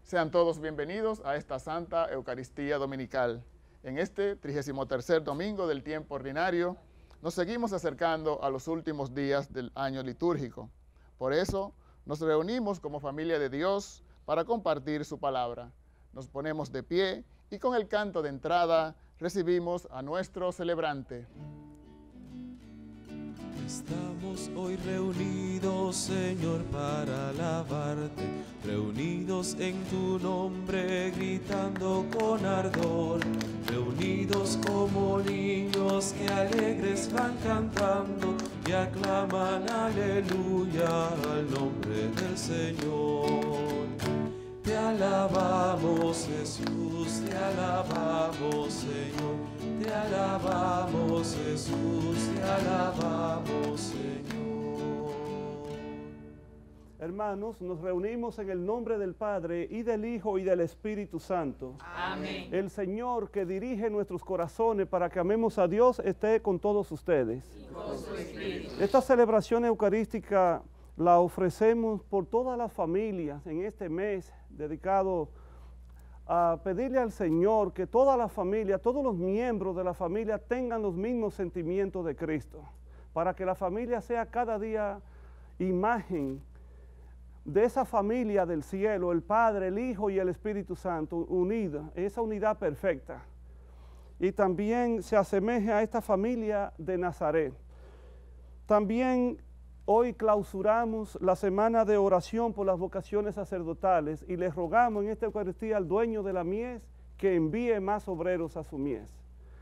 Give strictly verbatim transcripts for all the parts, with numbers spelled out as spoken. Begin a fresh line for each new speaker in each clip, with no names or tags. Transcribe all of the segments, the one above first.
Sean todos bienvenidos a esta Santa Eucaristía Dominical. En este trigésimo tercer domingo del tiempo ordinario, nos seguimos acercando a los últimos días del año litúrgico. Por eso, nos reunimos como familia de Dios para compartir su palabra. Nos ponemos de pie y con el canto de entrada recibimos a nuestro celebrante.
Estamos hoy reunidos, Señor, para alabarte, reunidos en tu nombre, gritando con ardor, reunidos como niños que alegres van cantando y aclaman aleluya al nombre del Señor. Te alabamos, Jesús, te alabamos, Señor. Te alabamos, Jesús, te alabamos, Señor.
Hermanos, nos reunimos en el nombre del Padre, y del Hijo, y del Espíritu Santo.
Amén.
El Señor que dirige nuestros corazones para que amemos a Dios esté con todos ustedes.
Y con su espíritu.
Esta celebración eucarística la ofrecemos por todas las familias en este mes dedicado a pedirle al Señor que toda la familia, todos los miembros de la familia tengan los mismos sentimientos de Cristo, para que la familia sea cada día imagen de esa familia del cielo, el Padre, el Hijo y el Espíritu Santo, unida, esa unidad perfecta. Y también se asemeje a esta familia de Nazaret. También hoy clausuramos la semana de oración por las vocaciones sacerdotales y les rogamos en esta Eucaristía al dueño de la mies que envíe más obreros a su mies.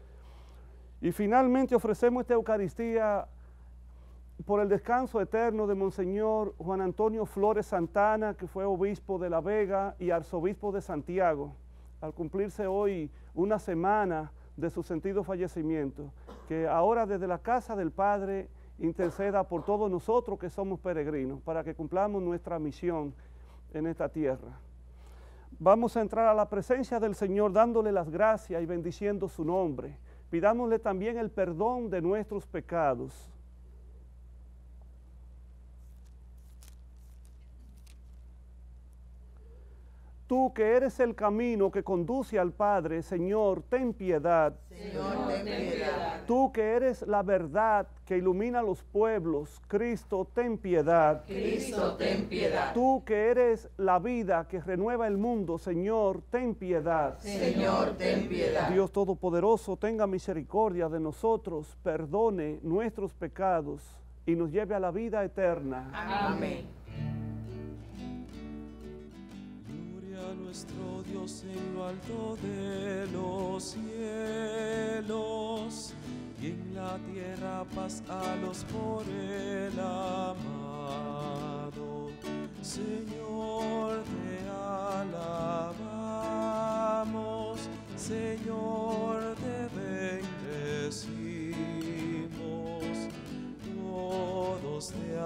Y finalmente ofrecemos esta Eucaristía por el descanso eterno de Monseñor Juan Antonio Flores Santana, que fue obispo de La Vega y arzobispo de Santiago, al cumplirse hoy una semana de su sentido fallecimiento, que ahora desde la casa del Padre interceda por todos nosotros que somos peregrinos, para que cumplamos nuestra misión en esta tierra. Vamos a entrar a la presencia del Señor dándole las gracias y bendiciendo su nombre. Pidámosle también el perdón de nuestros pecados. Tú que eres el camino que conduce al Padre, Señor, ten piedad.
Señor, ten piedad.
Tú que eres la verdad que ilumina los pueblos, Cristo, ten piedad.
Cristo, ten piedad.
Tú que eres la vida que renueva el mundo, Señor, ten piedad.
Señor, ten piedad.
Dios Todopoderoso, tenga misericordia de nosotros, perdone nuestros pecados y nos lleve a la vida eterna.
Amén.
Nuestro Dios en lo alto de los cielos, y en la tierra paz a los por él amado. Señor, te alabamos, Señor, te bendecimos, todos te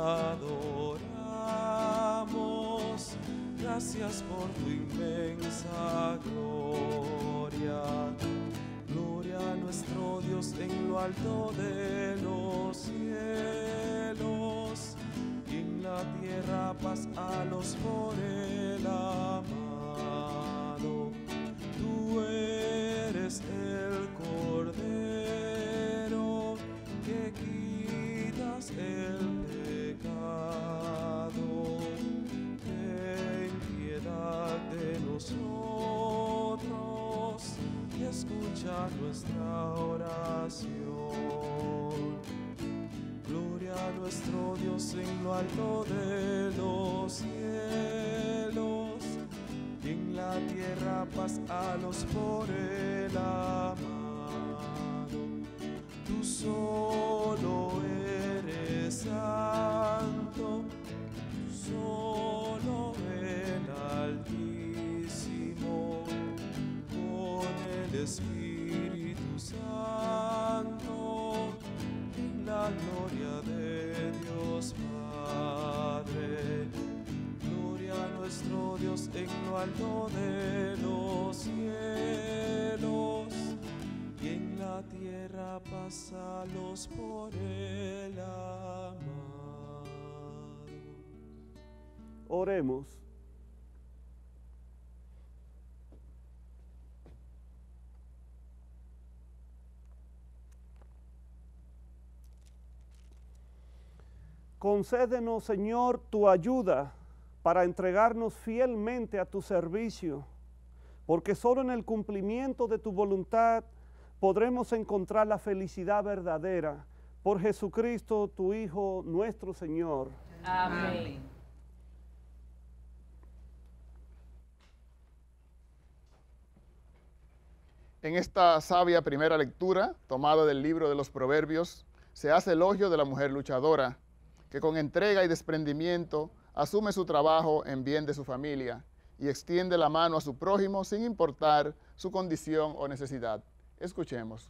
adoramos. Gracias por tu inmensa gloria. Gloria a nuestro Dios en lo alto de los cielos, y en la tierra paz a los por él amado. Tú eres el Cordero que quitas el pecado. De nosotros y escucha nuestra oración. Gloria a nuestro Dios en lo alto de los cielos, y en la tierra paz a los por él amado. Tú solo eres santo, tú solo el Altísimo, con el Espíritu Santo, en la gloria de Dios Padre. Gloria a nuestro Dios en lo alto de los cielos, y en la tierra paz a los por él amado.
Oremos. Concédenos, Señor, tu ayuda para entregarnos fielmente a tu servicio, porque solo en el cumplimiento de tu voluntad podremos encontrar la felicidad verdadera. Por Jesucristo, tu Hijo, nuestro Señor.
Amén.
En esta sabia primera lectura, tomada del libro de los Proverbios, se hace elogio de la mujer luchadora, que con entrega y desprendimiento asume su trabajo en bien de su familia y extiende la mano a su prójimo sin importar su condición o necesidad. Escuchemos.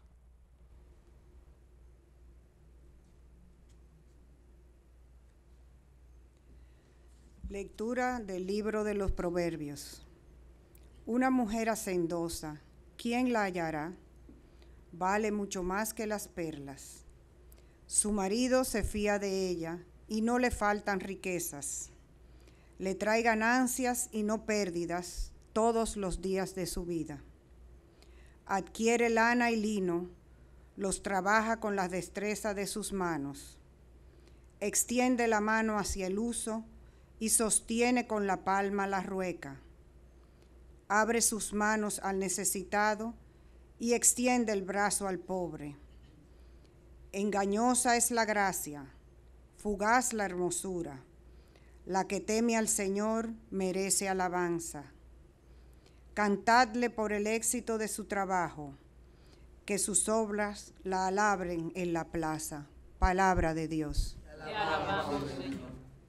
Lectura del libro de los Proverbios. Una mujer hacendosa, ¿quién la hallará? Vale mucho más que las perlas. Su marido se fía de ella y no le faltan riquezas. Le trae ganancias y no pérdidas todos los días de su vida. Adquiere lana y lino, los trabaja con la destreza de sus manos. Extiende la mano hacia el uso y sostiene con la palma la rueca. Abre sus manos al necesitado y extiende el brazo al pobre. Engañosa es la gracia, fugaz la hermosura. La que teme al Señor merece alabanza. Cantadle por el éxito de su trabajo, que sus obras la alaben en la plaza. Palabra de Dios.
Te alabamos, Señor.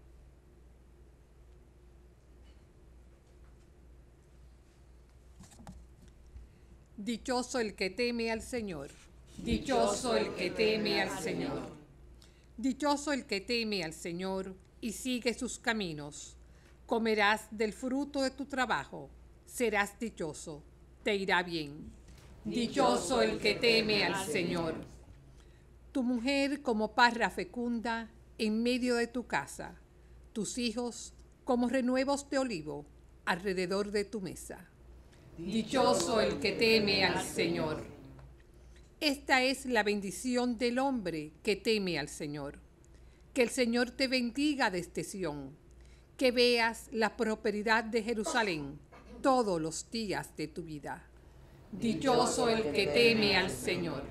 Dichoso el que teme al Señor.
Dichoso el que teme al Señor.
Dichoso el que teme al Señor y sigue sus caminos. Comerás del fruto de tu trabajo. Serás dichoso. Te irá bien.
Dichoso el que teme al Señor.
Tu mujer como parra fecunda en medio de tu casa. Tus hijos como renuevos de olivo alrededor de tu mesa.
Dichoso el que teme al Señor.
Esta es la bendición del hombre que teme al Señor. Que el Señor te bendiga desde Sión, que veas la prosperidad de Jerusalén todos los días de tu vida.
Dichoso el que teme al Señor.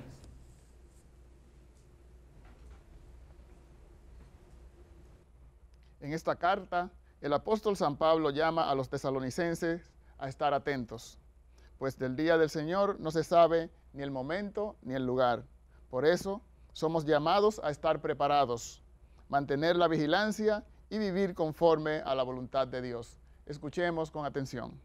En esta carta, el apóstol San Pablo llama a los tesalonicenses a estar atentos, pues del día del Señor no se sabe ni el momento ni el lugar. Por eso, somos llamados a estar preparados, mantener la vigilancia y vivir conforme a la voluntad de Dios. Escuchemos con atención.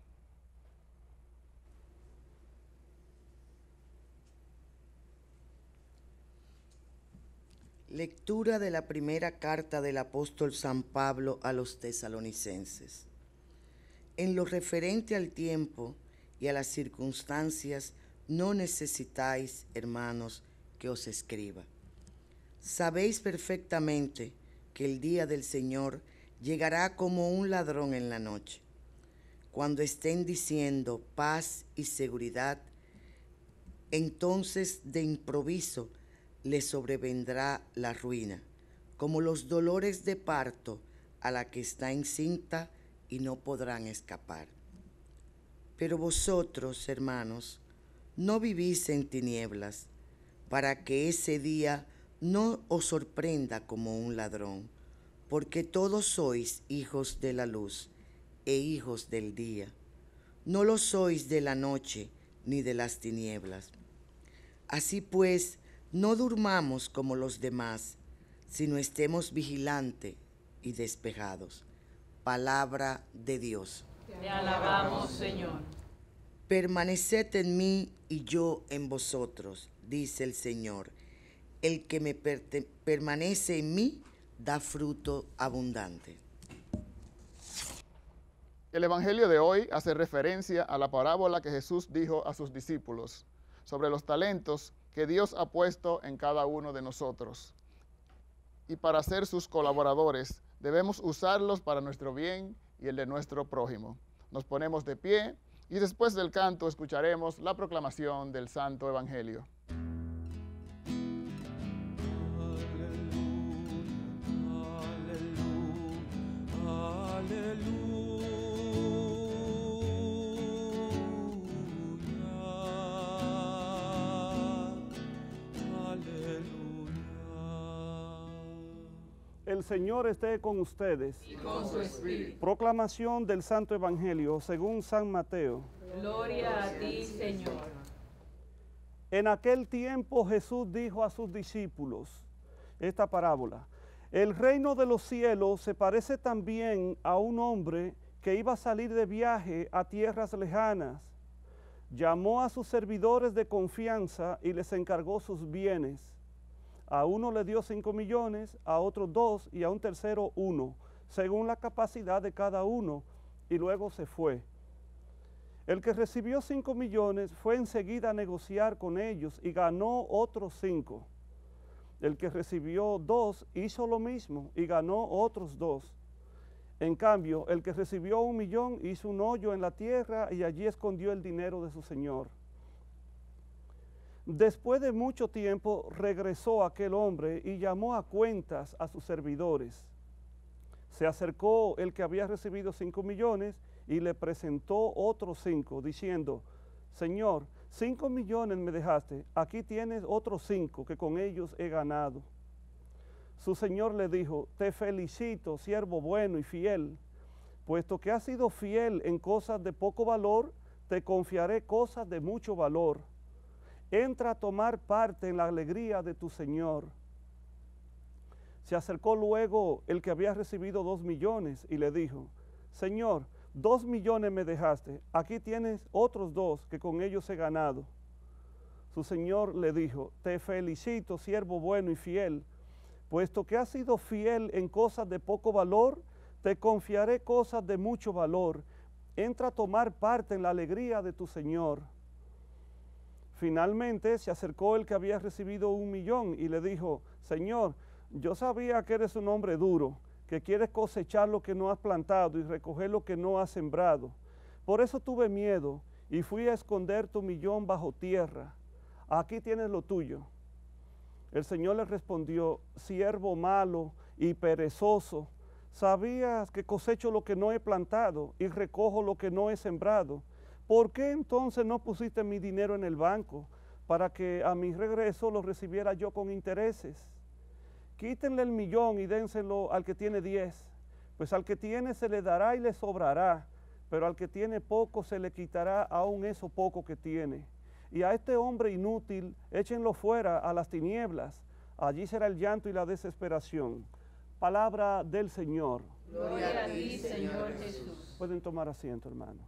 Lectura de la primera carta del apóstol San Pablo a los tesalonicenses. En lo referente al tiempo y a las circunstancias, no necesitáis, hermanos, que os escriba. Sabéis perfectamente que el día del Señor llegará como un ladrón en la noche. Cuando estén diciendo paz y seguridad, entonces de improviso les sobrevendrá la ruina, como los dolores de parto a la que está encinta y no podrán escapar. Pero vosotros, hermanos, no vivís en tinieblas, para que ese día no os sorprenda como un ladrón, porque todos sois hijos de la luz e hijos del día. No lo sois de la noche ni de las tinieblas. Así pues, no durmamos como los demás, sino estemos vigilantes y despejados. Palabra de Dios.
Te alabamos, Señor.
Permaneced en mí y yo en vosotros, dice el Señor. El que me permanece en mí da fruto abundante.
El Evangelio de hoy hace referencia a la parábola que Jesús dijo a sus discípulos sobre los talentos que Dios ha puesto en cada uno de nosotros. Y para ser sus colaboradores, debemos usarlos para nuestro bien y el de nuestro prójimo. Nos ponemos de pie y después del canto escucharemos la proclamación del Santo Evangelio.
Aleluya,
El Señor esté con ustedes.
Y con su espíritu.
Proclamación del Santo Evangelio según San Mateo.
Gloria a ti, Señor.
En aquel tiempo Jesús dijo a sus discípulos esta parábola. El reino de los cielos se parece también a un hombre que iba a salir de viaje a tierras lejanas. Llamó a sus servidores de confianza y les encargó sus bienes. A uno le dio cinco millones, a otro dos y a un tercero uno, según la capacidad de cada uno, y luego se fue. El que recibió cinco millones fue enseguida a negociar con ellos y ganó otros cinco. El que recibió dos hizo lo mismo y ganó otros dos. En cambio, el que recibió un millón hizo un hoyo en la tierra y allí escondió el dinero de su señor. Después de mucho tiempo regresó aquel hombre y llamó a cuentas a sus servidores. Se acercó el que había recibido cinco millones y le presentó otros cinco, diciendo, Señor, cinco millones me dejaste, aquí tienes otros cinco que con ellos he ganado. Su señor le dijo, te felicito, siervo bueno y fiel, puesto que has sido fiel en cosas de poco valor, te confiaré cosas de mucho valor. Entra a tomar parte en la alegría de tu señor. Se acercó luego el que había recibido dos millones y le dijo, Señor, dos millones me dejaste, aquí tienes otros dos que con ellos he ganado. Su señor le dijo, te felicito, siervo bueno y fiel, puesto que has sido fiel en cosas de poco valor, te confiaré cosas de mucho valor. Entra a tomar parte en la alegría de tu señor. Finalmente se acercó el que había recibido un millón y le dijo, Señor, yo sabía que eres un hombre duro, que quieres cosechar lo que no has plantado y recoger lo que no has sembrado. Por eso tuve miedo y fui a esconder tu millón bajo tierra. Aquí tienes lo tuyo. El Señor le respondió, siervo malo y perezoso, sabías que cosecho lo que no he plantado y recojo lo que no he sembrado. ¿Por qué entonces no pusiste mi dinero en el banco para que a mi regreso lo recibiera yo con intereses? Quítenle el millón y dénselo al que tiene diez, pues al que tiene se le dará y le sobrará, pero al que tiene poco se le quitará aún eso poco que tiene. Y a este hombre inútil échenlo fuera a las tinieblas, allí será el llanto y la desesperación. Palabra del Señor.
Gloria a ti, Señor Jesús.
Pueden tomar asiento, hermano.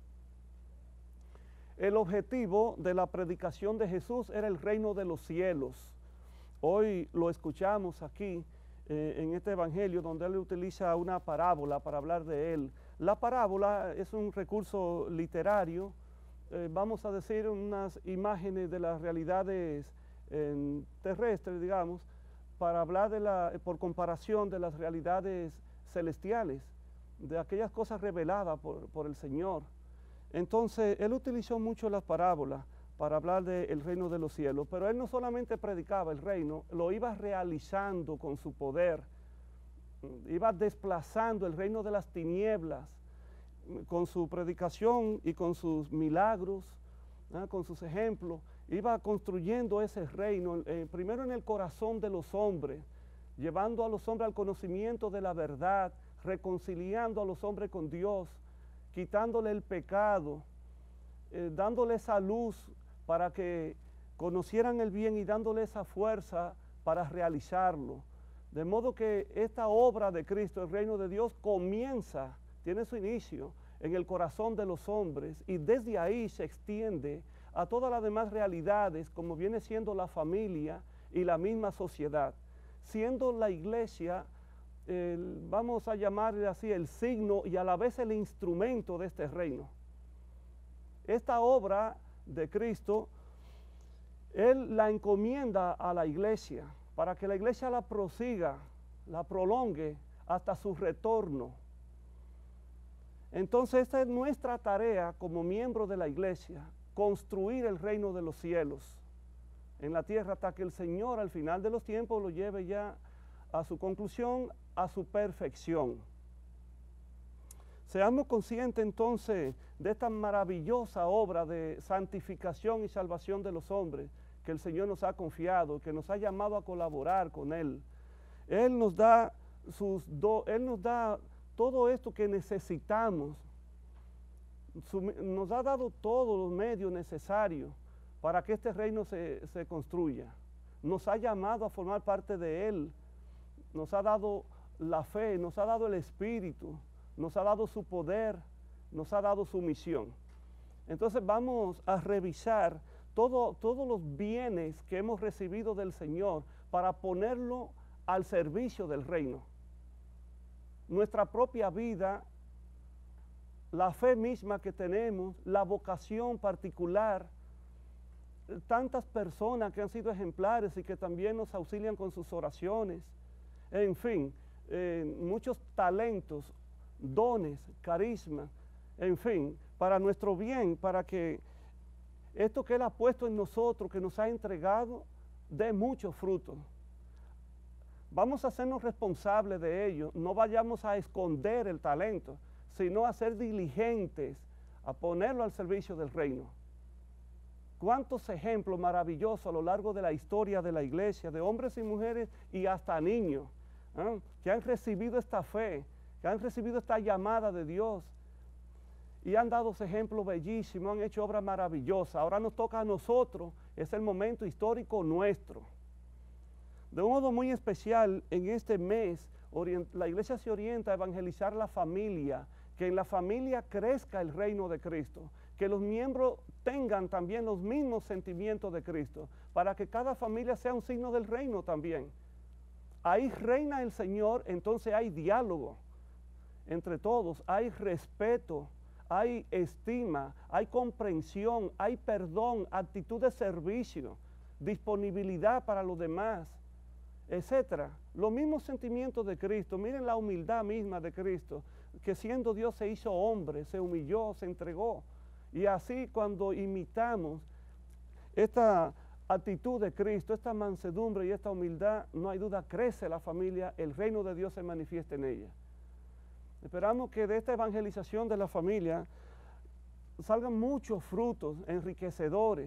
El objetivo de la predicación de Jesús era el reino de los cielos. Hoy lo escuchamos aquí eh, en este evangelio donde él utiliza una parábola para hablar de él. La parábola es un recurso literario, eh, vamos a decir unas imágenes de las realidades eh, terrestres, digamos, para hablar de la, por comparación de las realidades celestiales, de aquellas cosas reveladas por, por el Señor. Entonces, él utilizó mucho las parábolas para hablar del reino de los cielos, pero él no solamente predicaba el reino, lo iba realizando con su poder, iba desplazando el reino de las tinieblas con su predicación y con sus milagros, ¿eh? Con sus ejemplos, iba construyendo ese reino, eh, primero en el corazón de los hombres, llevando a los hombres al conocimiento de la verdad, reconciliando a los hombres con Dios, quitándole el pecado, eh, dándole esa luz para que conocieran el bien y dándole esa fuerza para realizarlo. De modo que esta obra de Cristo, el reino de Dios, comienza, tiene su inicio en el corazón de los hombres y desde ahí se extiende a todas las demás realidades como viene siendo la familia y la misma sociedad, siendo la iglesia, eh, vamos a llamarle así, el signo y a la vez el instrumento de este reino. Esta obra de Cristo, Él la encomienda a la iglesia para que la iglesia la prosiga, la prolongue hasta su retorno. Entonces esta es nuestra tarea como miembros de la iglesia, construir el reino de los cielos en la tierra hasta que el Señor al final de los tiempos lo lleve ya a su conclusión, a su perfección. Seamos conscientes entonces de esta maravillosa obra de santificación y salvación de los hombres que el Señor nos ha confiado, que nos ha llamado a colaborar con Él. Él nos da sus do, Él nos da todo esto que necesitamos. Su, nos ha dado todos los medios necesarios para que este reino se, se construya. Nos ha llamado a formar parte de Él. Nos ha dado la fe, nos ha dado el Espíritu, nos ha dado su poder, nos ha dado su misión. Entonces vamos a revisar todo, todos los bienes que hemos recibido del Señor para ponerlo al servicio del reino. Nuestra propia vida, la fe misma que tenemos, la vocación particular, tantas personas que han sido ejemplares y que también nos auxilian con sus oraciones, en fin, eh, muchos talentos, dones, carisma, en fin, para nuestro bien, para que esto que Él ha puesto en nosotros, que nos ha entregado, dé mucho fruto. Vamos a hacernos responsables de ello, no vayamos a esconder el talento, sino a ser diligentes, a ponerlo al servicio del reino. Cuántos ejemplos maravillosos a lo largo de la historia de la iglesia, de hombres y mujeres y hasta niños, ¿eh? que han recibido esta fe, que han recibido esta llamada de Dios y han dado ejemplos bellísimos, han hecho obras maravillosas. Ahora nos toca a nosotros, es el momento histórico nuestro. De un modo muy especial, en este mes, la iglesia se orienta a evangelizar la familia, que en la familia crezca el reino de Cristo, que los miembros tengan también los mismos sentimientos de Cristo, para que cada familia sea un signo del reino también. Ahí reina el Señor, entonces hay diálogo entre todos, hay respeto, hay estima, hay comprensión, hay perdón, actitud de servicio, disponibilidad para los demás, etcétera. Los mismos sentimientos de Cristo. Miren la humildad misma de Cristo, que siendo Dios se hizo hombre, se humilló, se entregó. Y así cuando imitamos esta actitud de Cristo, esta mansedumbre y esta humildad, no hay duda, crece la familia, el reino de Dios se manifiesta en ella. Esperamos que de esta evangelización de la familia salgan muchos frutos enriquecedores.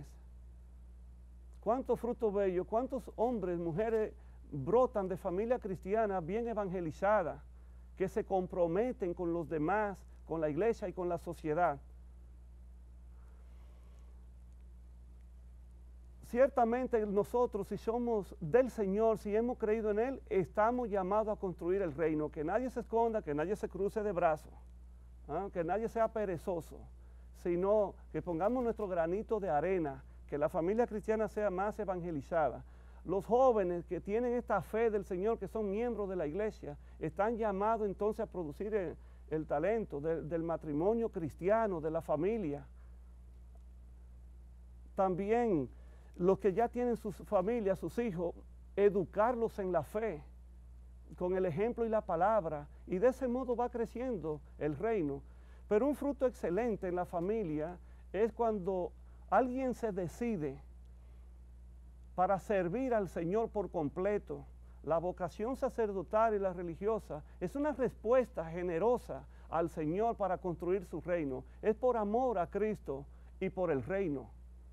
Cuántos frutos bellos, cuántos hombres, mujeres brotan de familia cristiana bien evangelizada, que se comprometen con los demás, con la iglesia y con la sociedad. Ciertamente nosotros, si somos del Señor, si hemos creído en Él, estamos llamados a construir el reino. Que nadie se esconda, que nadie se cruce de brazos, ¿eh? que nadie sea perezoso, sino que pongamos nuestro granito de arena, que la familia cristiana sea más evangelizada. Los jóvenes que tienen esta fe del Señor, que son miembros de la iglesia, están llamados entonces a producir el, el talento de, del matrimonio cristiano, de la familia. También los que ya tienen sus familias, sus hijos, educarlos en la fe, con el ejemplo y la palabra, y de ese modo va creciendo el reino. Pero un fruto excelente en la familia es cuando alguien se decide para servir al Señor por completo. La vocación sacerdotal y la religiosa es una respuesta generosa al Señor para construir su reino. Es por amor a Cristo y por el reino.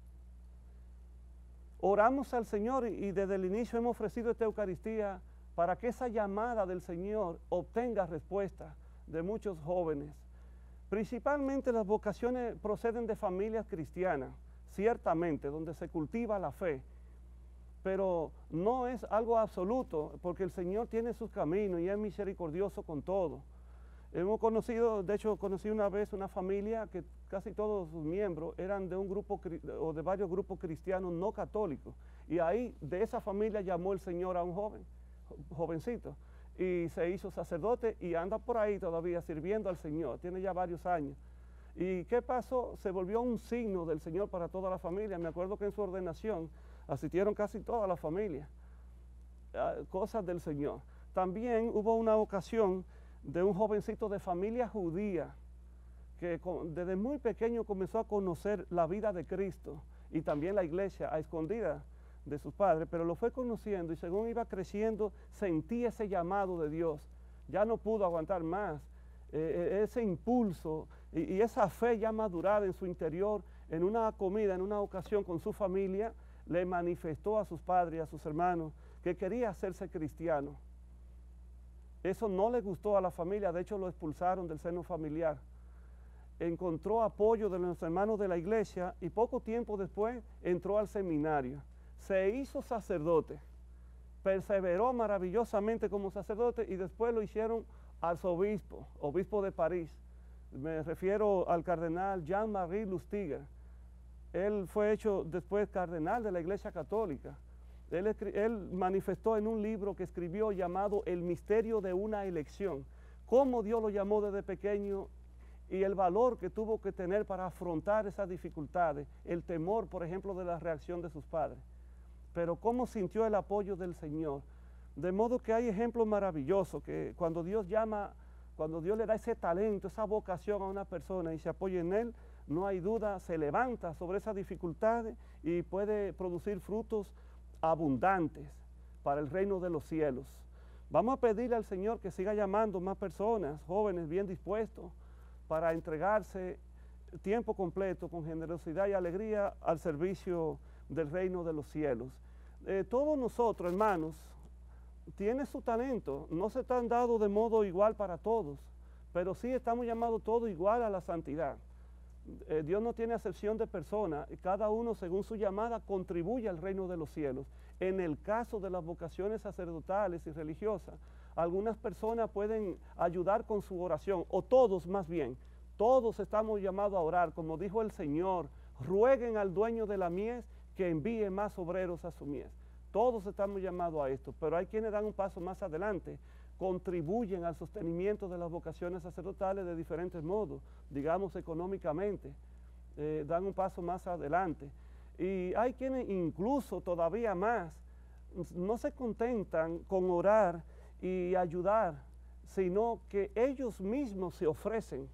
Oramos al Señor y desde el inicio hemos ofrecido esta Eucaristía para que esa llamada del Señor obtenga respuesta de muchos jóvenes. Principalmente las vocaciones proceden de familias cristianas, ciertamente, donde se cultiva la fe, pero no es algo absoluto, porque el Señor tiene sus caminos y es misericordioso con todo. Hemos conocido, de hecho, conocí una vez una familia que casi todos sus miembros eran de un grupo o de varios grupos cristianos no católicos. Y ahí, de esa familia, llamó el Señor a un joven, jovencito, y se hizo sacerdote y anda por ahí todavía sirviendo al Señor. Tiene ya varios años. ¿Y qué pasó? Se volvió un signo del Señor para toda la familia. Me acuerdo que en su ordenación asistieron casi toda la familia. Cosas del Señor. También hubo una ocasión de un jovencito de familia judía que desde muy pequeño comenzó a conocer la vida de Cristo y también la iglesia a escondidas de sus padres, pero lo fue conociendo y según iba creciendo sentía ese llamado de Dios. Ya no pudo aguantar más eh, ese impulso y, y esa fe ya madurada en su interior. En una comida, en una ocasión con su familia, le manifestó a sus padres y a sus hermanos que quería hacerse cristiano. Eso no le gustó a la familia, de hecho lo expulsaron del seno familiar. Encontró apoyo de los hermanos de la iglesia y poco tiempo después entró al seminario. Se hizo sacerdote, perseveró maravillosamente como sacerdote y después lo hicieron arzobispo, obispo de París. Me refiero al cardenal Jean-Marie Lustiger. Él fue hecho después cardenal de la Iglesia Católica. Él, él manifestó en un libro que escribió llamado El misterio de una elección, cómo Dios lo llamó desde pequeño y el valor que tuvo que tener para afrontar esas dificultades, el temor, por ejemplo, de la reacción de sus padres. Pero cómo sintió el apoyo del Señor. De modo que hay ejemplos maravillosos, que cuando Dios llama, cuando Dios le da ese talento, esa vocación a una persona y se apoya en él, no hay duda, se levanta sobre esas dificultades y puede producir frutos abundantes para el reino de los cielos. Vamos a pedirle al Señor que siga llamando más personas, jóvenes bien dispuestos, para entregarse tiempo completo con generosidad y alegría al servicio del reino de los cielos. Eh, todos nosotros, hermanos, tiene su talento, no se están dados de modo igual para todos, pero sí estamos llamados todos igual a la santidad. Eh, Dios no tiene acepción de personas, cada uno según su llamada contribuye al reino de los cielos. En el caso de las vocaciones sacerdotales y religiosas, algunas personas pueden ayudar con su oración, o todos más bien, todos estamos llamados a orar, como dijo el Señor, rueguen al dueño de la mies que envíe más obreros a su mies. Todos estamos llamados a esto, pero hay quienes dan un paso más adelante, contribuyen al sostenimiento de las vocaciones sacerdotales de diferentes modos, digamos económicamente, eh, dan un paso más adelante. Y hay quienes incluso todavía más no se contentan con orar y ayudar, sino que ellos mismos se ofrecen,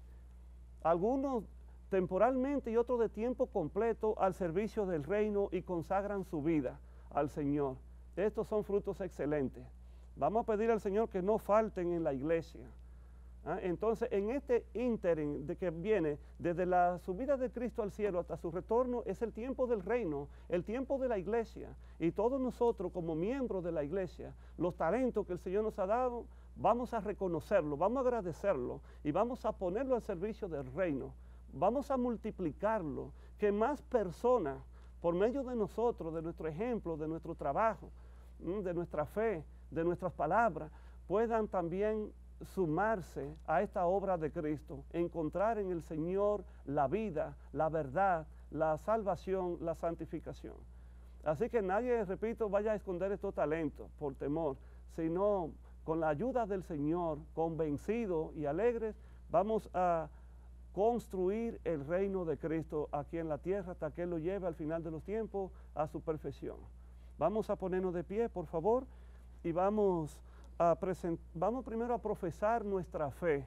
algunos temporalmente y otros de tiempo completo al servicio del reino y consagran su vida al Señor. Estos son frutos excelentes. Vamos a pedir al Señor que no falten en la iglesia. ¿Ah? Entonces, en este ínterin de que viene desde la subida de Cristo al cielo hasta su retorno, es el tiempo del reino, el tiempo de la iglesia. Y todos nosotros, como miembros de la iglesia, los talentos que el Señor nos ha dado, vamos a reconocerlo, vamos a agradecerlo y vamos a ponerlo al servicio del reino. Vamos a multiplicarlo, que más personas, por medio de nosotros, de nuestro ejemplo, de nuestro trabajo, de nuestra fe, de nuestras palabras, puedan también sumarse a esta obra de Cristo, encontrar en el Señor la vida, la verdad, la salvación, la santificación. Así que nadie, repito, vaya a esconder estos talentos por temor, sino con la ayuda del Señor, convencidos y alegres, vamos a construir el reino de Cristo aquí en la tierra hasta que Él lo lleve al final de los tiempos a su perfección. Vamos a ponernos de pie, por favor, y vamos a present- vamos primero a profesar nuestra fe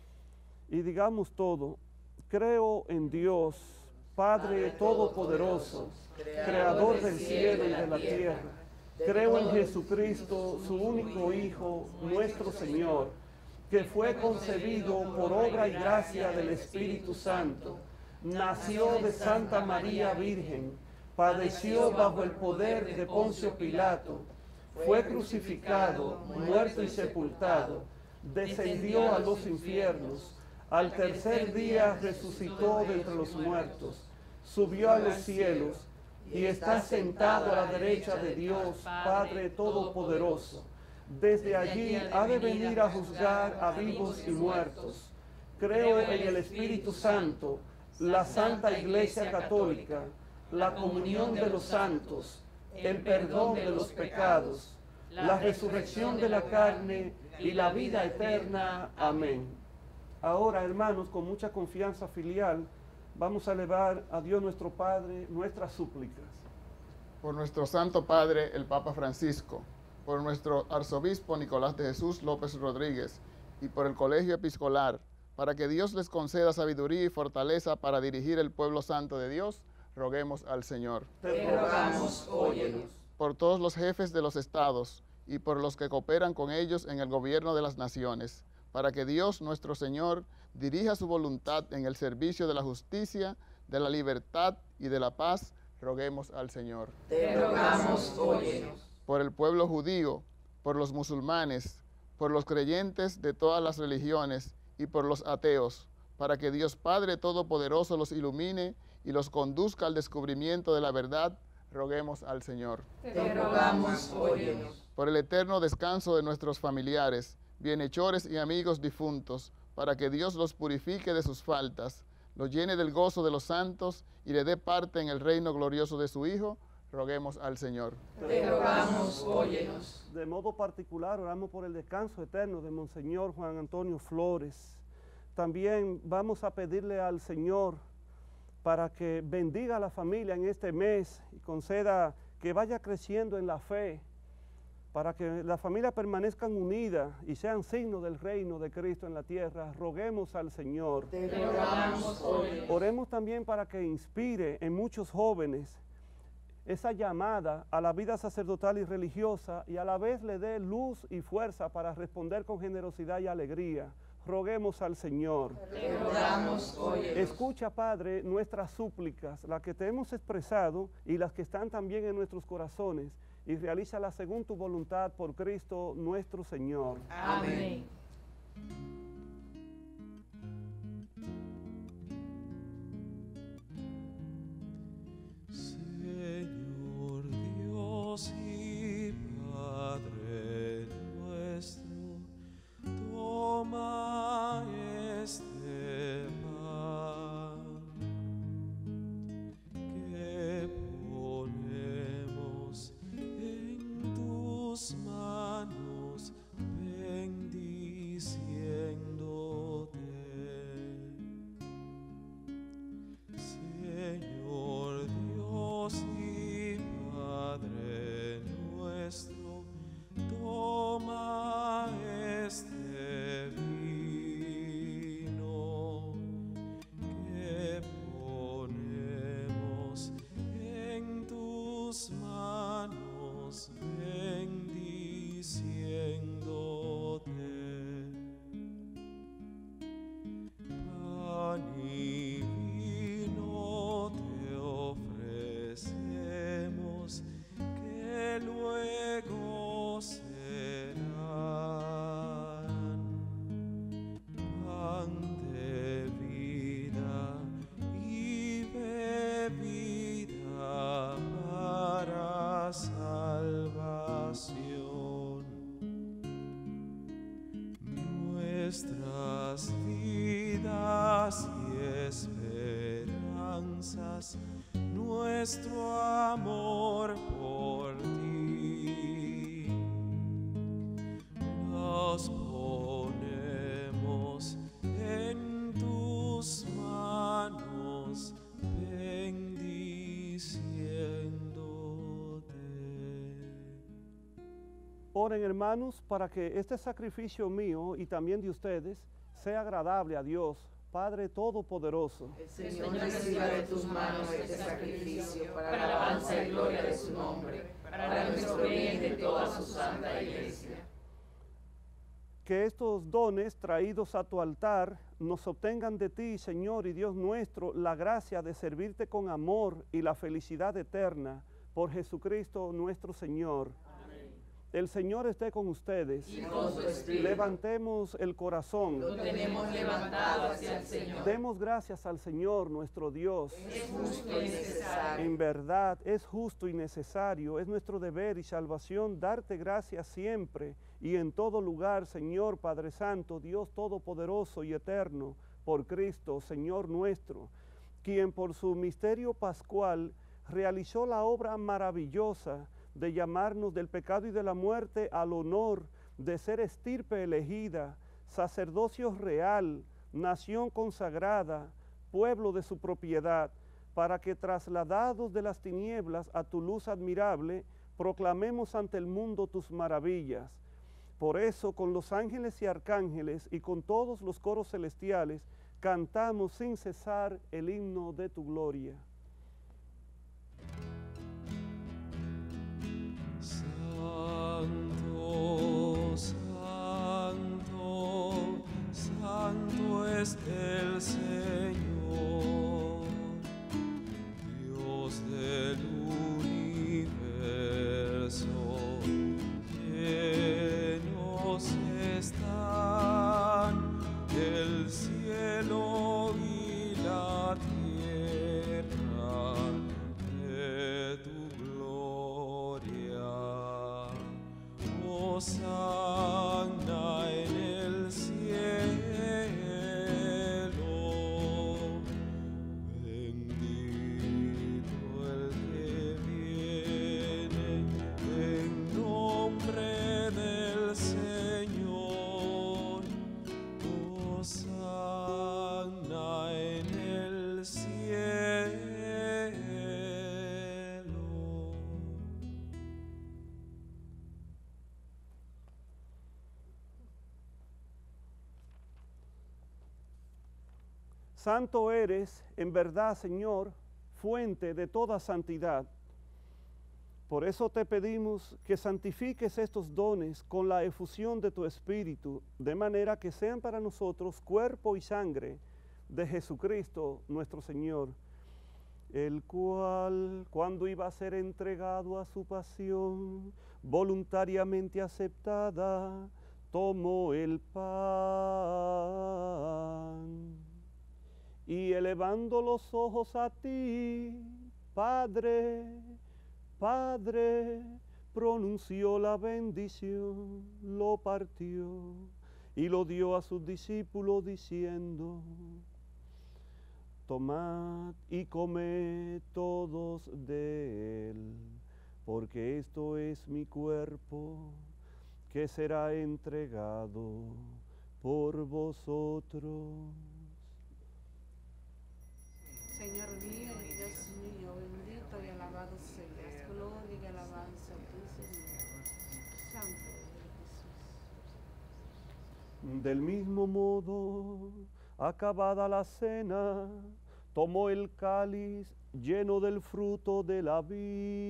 y digamos todo: creo en Dios, Padre Todopoderoso, Creador del cielo y de la tierra. Creo en Jesucristo, su único Hijo, nuestro Señor, que fue concebido por obra y gracia del Espíritu Santo, nació de Santa María Virgen, padeció bajo el poder de Poncio Pilato, fue crucificado, muerto y sepultado, descendió a los infiernos, al tercer día resucitó de entre los muertos, subió a los cielos y está sentado a la derecha de Dios, Padre Todopoderoso. Desde allí ha de venir a juzgar a vivos y muertos. Creo en el Espíritu Santo, la Santa Iglesia Católica, la comunión de los santos, el perdón de los pecados, la resurrección de la carne y la vida eterna. Amén. Ahora, hermanos, con mucha confianza filial, vamos a elevar a Dios nuestro Padre nuestras súplicas.
Por nuestro Santo Padre, el Papa Francisco, por nuestro Arzobispo Nicolás de Jesús López Rodríguez y por el Colegio Episcolar, para que Dios les conceda sabiduría y fortaleza para dirigir el pueblo santo de Dios, roguemos al Señor.
Te rogamos, óyenos.
Por todos los jefes de los estados y por los que cooperan con ellos en el gobierno de las naciones, para que Dios nuestro Señor dirija su voluntad en el servicio de la justicia, de la libertad y de la paz, roguemos al Señor.
Te rogamos, óyenos.
Por el pueblo judío, por los musulmanes, por los creyentes de todas las religiones y por los ateos, para que Dios Padre Todopoderoso los ilumine y los conduzca al descubrimiento de la verdad, roguemos al Señor.
Te rogamos, óyenos.
Por el eterno descanso de nuestros familiares, bienhechores y amigos difuntos, para que Dios los purifique de sus faltas, los llene del gozo de los santos y le dé parte en el reino glorioso de su Hijo, roguemos al Señor.
Te rogamos, óyenos.
De modo particular, oramos por el descanso eterno de Monseñor Juan Antonio Flores. También vamos a pedirle al Señor para que bendiga a la familia en este mes y conceda que vaya creciendo en la fe, para que la familia permanezcan unidas y sean signo del reino de Cristo en la tierra. Roguemos al Señor.
Te rogamos, óyenos.
Oremos también para que inspire en muchos jóvenes esa llamada a la vida sacerdotal y religiosa y a la vez le dé luz y fuerza para responder con generosidad y alegría. Roguemos al Señor.
Te rogamos, óyenos.
Escucha, Padre, nuestras súplicas, las que te hemos expresado y las que están también en nuestros corazones, y realízalas según tu voluntad por Cristo nuestro Señor.
Amén.
Señor Dios y Padre nuestro, toma este pan que ponemos en tus manos, bendiciéndote. Señor Dios y Padre nuestro, toma este vino que ponemos en tus manos, bendiciéndote. Pan y vino te ofrecemos, que luego serán pan de vida y bebida para salvación. Nuestras vidas y esperanzas, nuestro amor por ti, nos ponemos en tus manos, bendiciéndote.
Oren, hermanos, para que este sacrificio mío y también de ustedes sea agradable a Dios, Padre Todopoderoso.
El Señor reciba de tus manos este sacrificio para la alabanza y gloria de su nombre, para nuestro bien de toda su santa iglesia.
Que estos dones traídos a tu altar nos obtengan de ti, Señor y Dios nuestro, la gracia de servirte con amor y la felicidad eterna por Jesucristo nuestro Señor. El Señor esté con ustedes.
Y con su espíritu.
Levantemos el corazón.
Lo tenemos levantado hacia el Señor.
Demos gracias al Señor nuestro Dios.
Es justo y necesario.
En verdad es justo y necesario, es nuestro deber y salvación darte gracias siempre y en todo lugar, Señor Padre Santo, Dios Todopoderoso y Eterno, por Cristo, Señor nuestro, quien por su misterio pascual realizó la obra maravillosa de llamarnos del pecado y de la muerte al honor de ser estirpe elegida, sacerdocio real, nación consagrada, pueblo de su propiedad, para que trasladados de las tinieblas a tu luz admirable, proclamemos ante el mundo tus maravillas. Por eso, con los ángeles y arcángeles y con todos los coros celestiales, cantamos sin cesar el himno de tu gloria.
Santo, santo, santo es el Señor, Dios del universo, llenos Hosanna en el cielo, bendito el que viene en nombre del Señor. Hosanna en el cielo.
Santo eres, en verdad, Señor, fuente de toda santidad. Por eso te pedimos que santifiques estos dones con la efusión de tu Espíritu, de manera que sean para nosotros cuerpo y sangre de Jesucristo nuestro Señor, el cual, cuando iba a ser entregado a su pasión, voluntariamente aceptada, tomó el pan y elevando los ojos a ti, Padre, Padre, pronunció la bendición, lo partió y lo dio a sus discípulos diciendo: tomad y comed todos de él, porque esto es mi cuerpo que será entregado por vosotros.
Señor mío y Dios mío, bendito y alabado seas, gloria y alabanza a ti, Señor. Santo eres Jesús.
Del mismo modo, acabada la cena, tomó el cáliz lleno del fruto de la vid,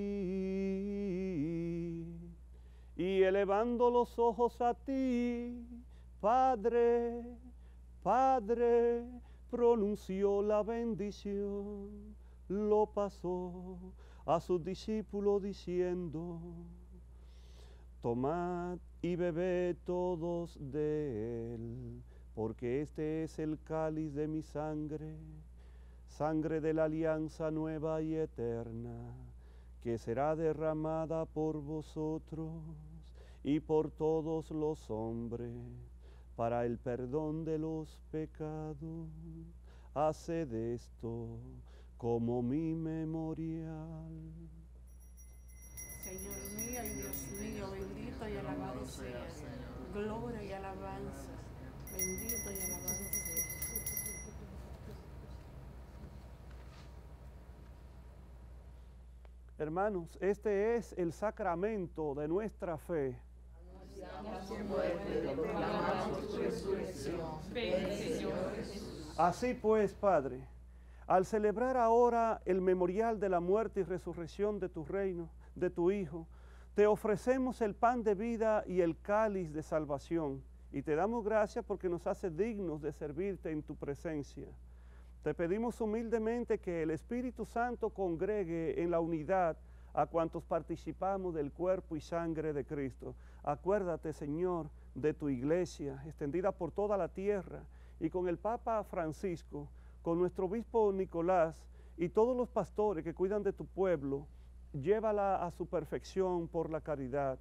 y elevando los ojos a ti, Padre, Padre, pronunció la bendición, lo pasó a sus discípulos diciendo: tomad y bebed todos de él, porque este es el cáliz de mi sangre, sangre de la alianza nueva y eterna, que será derramada por vosotros y por todos los hombres, para el perdón de los pecados. Haced esto como mi memorial.
Señor mío y Dios mío, bendito y alabado seas, gloria y alabanza, bendito y alabado seas.
Hermanos, este es el sacramento de nuestra fe. Así pues, Padre, al celebrar ahora el memorial de la muerte y resurrección de tu reino, de tu Hijo, te ofrecemos el pan de vida y el cáliz de salvación, y te damos gracias porque nos hace dignos de servirte en tu presencia. Te pedimos humildemente que el Espíritu Santo congregue en la unidad a cuantos participamos del cuerpo y sangre de Cristo. Acuérdate, Señor, de tu iglesia, extendida por toda la tierra, y con el Papa Francisco, con nuestro obispo Nicolás y todos los pastores que cuidan de tu pueblo, llévala a su perfección por la caridad.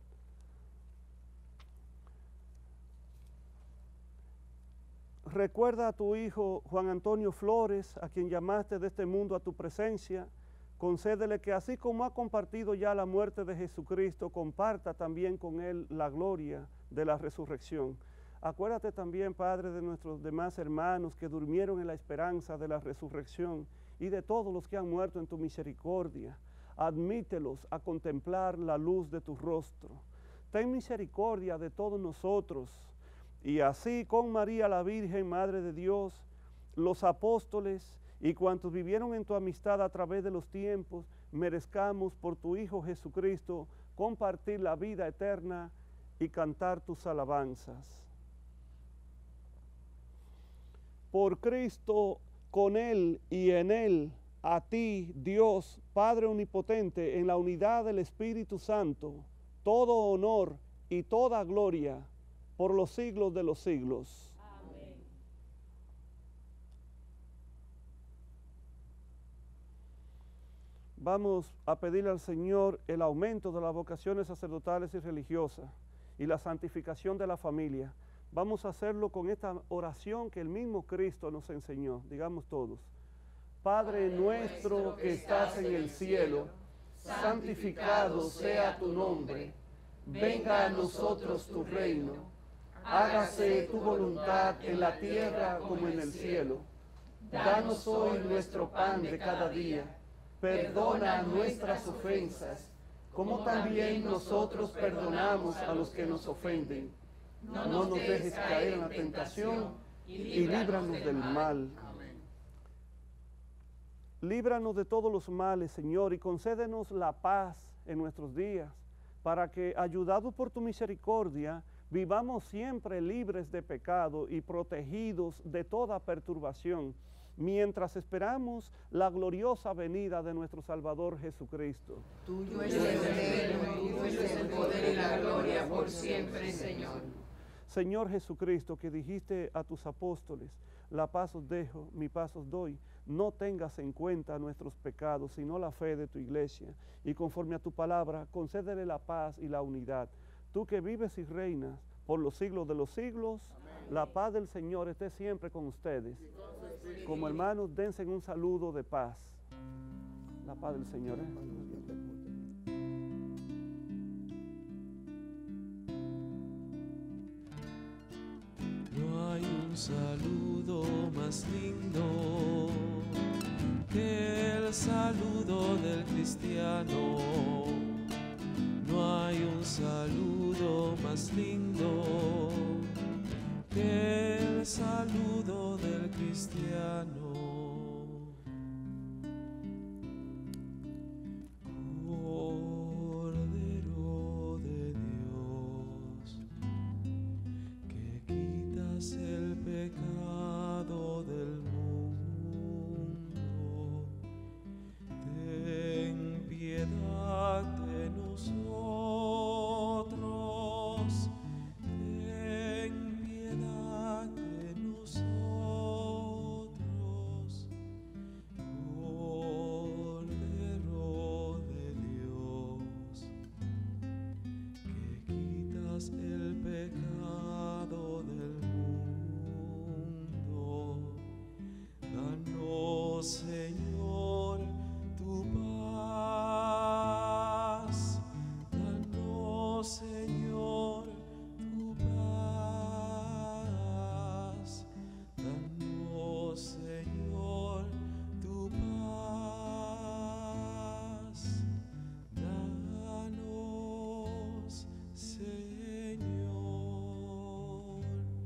Recuerda a tu hijo Juan Antonio Flores, a quien llamaste de este mundo a tu presencia. Concédele que así como ha compartido ya la muerte de Jesucristo, comparta también con él la gloria de la resurrección. Acuérdate también, Padre, de nuestros demás hermanos que durmieron en la esperanza de la resurrección y de todos los que han muerto en tu misericordia. Admítelos a contemplar la luz de tu rostro. Ten misericordia de todos nosotros. Y así con María la Virgen, Madre de Dios, los apóstoles y cuantos vivieron en tu amistad a través de los tiempos, merezcamos por tu Hijo Jesucristo compartir la vida eterna y cantar tus alabanzas. Por Cristo, con Él y en Él, a ti, Dios, Padre Omnipotente, en la unidad del Espíritu Santo, todo honor y toda gloria por los siglos de los siglos.
Amén.
Vamos a pedirle al Señor el aumento de las vocaciones sacerdotales y religiosas y la santificación de la familia. Vamos a hacerlo con esta oración que el mismo Cristo nos enseñó. Digamos todos. Padre nuestro que estás en el cielo, santificado sea tu nombre. Venga a nosotros tu reino. Hágase tu voluntad en la tierra como en el cielo. Danos hoy nuestro pan de cada día. Perdona nuestras ofensas, como también nosotros perdonamos a los que nos ofenden. No nos dejes caer en la tentación y líbranos del mal. Líbranos de todos los males, Señor, y concédenos la paz en nuestros días, para que, ayudados por tu misericordia, vivamos siempre libres de pecado y protegidos de toda perturbación, mientras esperamos la gloriosa venida de nuestro Salvador Jesucristo.
Tuyo es el reino, tuyo es el poder y la gloria por siempre, Señor.
Señor Jesucristo, que dijiste a tus apóstoles, la paz os dejo, mi paz os doy, no tengas en cuenta nuestros pecados, sino la fe de tu iglesia, y conforme a tu palabra, concédele la paz y la unidad. Tú que vives y reinas por los siglos de los siglos, amén. La paz del Señor esté siempre con ustedes. Como hermanos, dense un saludo de paz. La paz del Señor. ¿eh?
No hay un saludo más lindo que el saludo del cristiano. No hay un saludo más lindo que el saludo del cristiano. Cordero de Dios, que quitas el pecado del mundo, ten piedad de nosotros, ten piedad de nosotros, Cordero de Dios, que quitas el pecado del mundo. Danos, Señor, tu paz. Danos, Señor, tu paz. Danos, Señor, tu paz. Danos, Señor,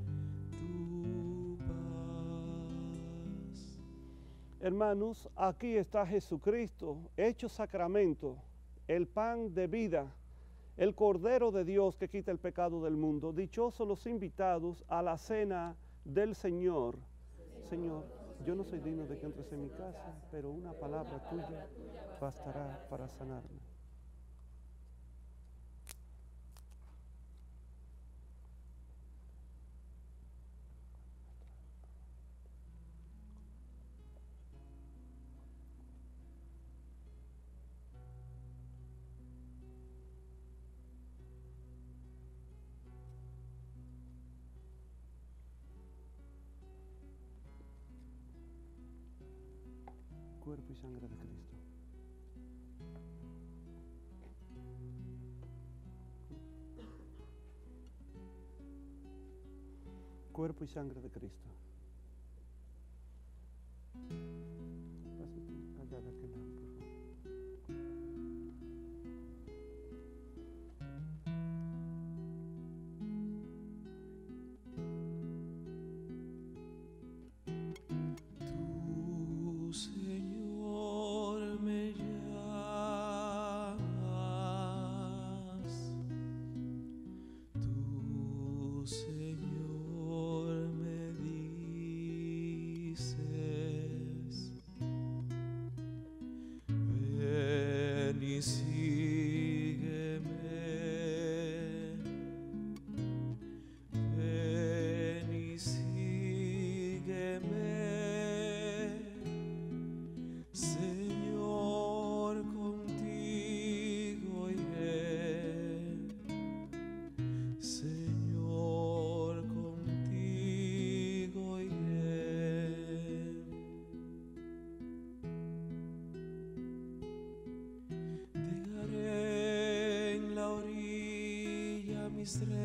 tu paz.
Hermanos, aquí está Jesucristo, hecho sacramento, el pan de vida, el Cordero de Dios que quita el pecado del mundo. Dichosos los invitados a la cena del Señor. Señor, yo no soy digno de que entres en mi casa, pero una palabra tuya bastará para sanarme. Cuerpo y sangre de Cristo. Cuerpo y sangre de Cristo. Pásate allá de aquel lado, por favor.
Tú, Señor, me llamas. Tú, Señor, me dices.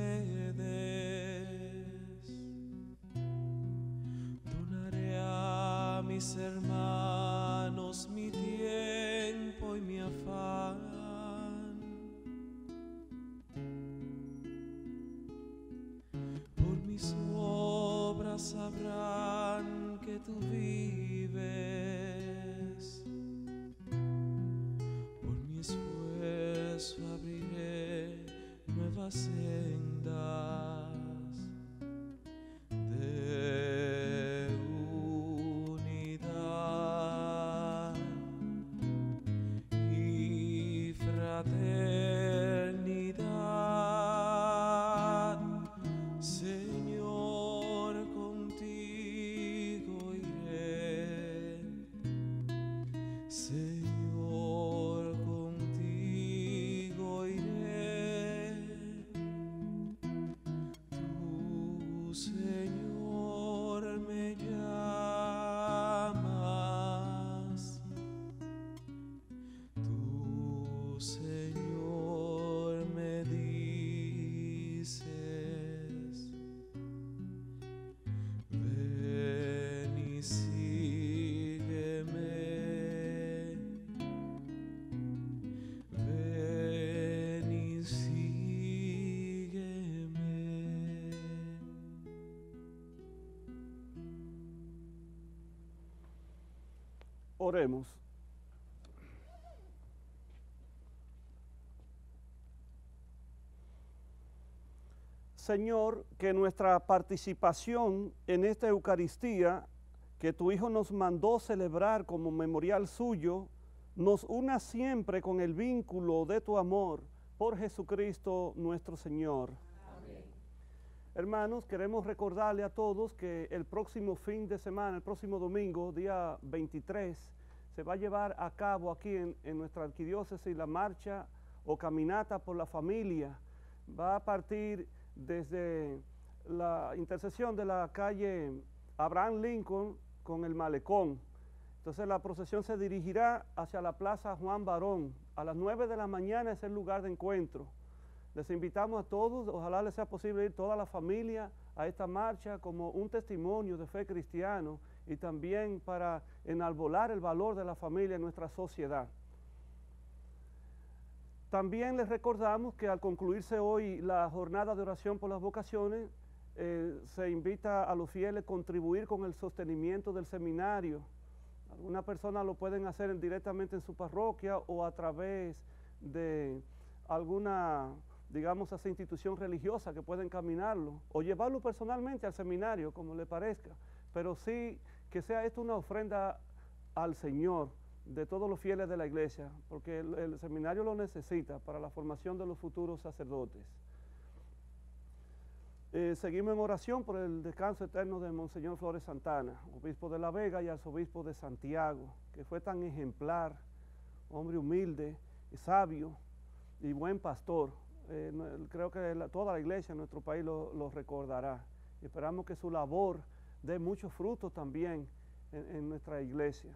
Donaré a mis hermanos mi tiempo y mi afán. Por mis obras sabrán que tú vives. Por mi esfuerzo abriré nuevas sendas de unidad y fraternidad. Señor, contigo iré. Señor, contigo iré. Tú, Señor, me llamas. Tú, Señor, me dices: ven y sígueme. Ven y sígueme.
Oremos. Señor, que nuestra participación en esta Eucaristía que tu Hijo nos mandó celebrar como memorial suyo, nos una siempre con el vínculo de tu amor por Jesucristo nuestro Señor.
Amén.
Hermanos, queremos recordarle a todos que el próximo fin de semana, el próximo domingo, día veintitrés, se va a llevar a cabo aquí en, en nuestra arquidiócesis la marcha o caminata por la familia. Va a partir desde la intersección de la calle Abraham Lincoln con el Malecón. Entonces la procesión se dirigirá hacia la Plaza Juan Barón. A las nueve de la mañana es el lugar de encuentro. Les invitamos a todos, ojalá les sea posible ir toda la familia a esta marcha como un testimonio de fe cristiano y también para enarbolar el valor de la familia en nuestra sociedad. También les recordamos que al concluirse hoy la jornada de oración por las vocaciones, eh, se invita a los fieles a contribuir con el sostenimiento del seminario. Algunas personas lo pueden hacer directamente en su parroquia o a través de alguna, digamos, esa institución religiosa que pueden caminarlo o llevarlo personalmente al seminario, como le parezca. Pero sí que sea esto una ofrenda al Señor de todos los fieles de la iglesia, porque el, el seminario lo necesita para la formación de los futuros sacerdotes. Eh, seguimos en oración por el descanso eterno de Monseñor Flores Santana, obispo de La Vega y arzobispo de Santiago, que fue tan ejemplar, hombre humilde y sabio y buen pastor. Eh, creo que la, toda la iglesia en nuestro país lo, lo recordará. Y esperamos que su labor dé muchos frutos también en, en nuestra iglesia.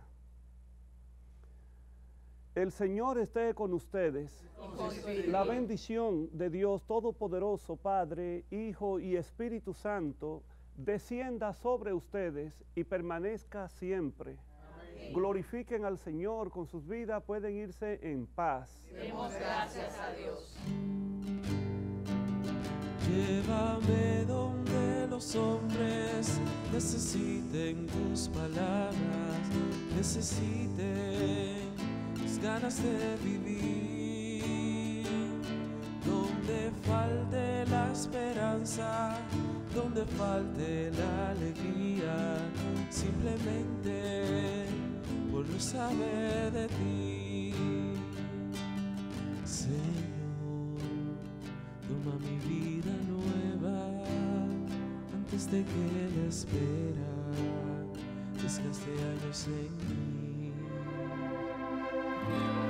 El Señor esté con ustedes. La bendición de Dios Todopoderoso, Padre, Hijo y Espíritu Santo, descienda sobre ustedes y permanezca siempre. Amén. Glorifiquen al Señor con sus vidas, pueden irse en paz.
Demos gracias a Dios.
Llévame donde los hombres necesiten tus palabras, necesiten ganas de vivir, donde falte la esperanza, donde falte la alegría, simplemente por no saber de ti. Señor, toma mi vida nueva antes de que la espera desgaste años en mí.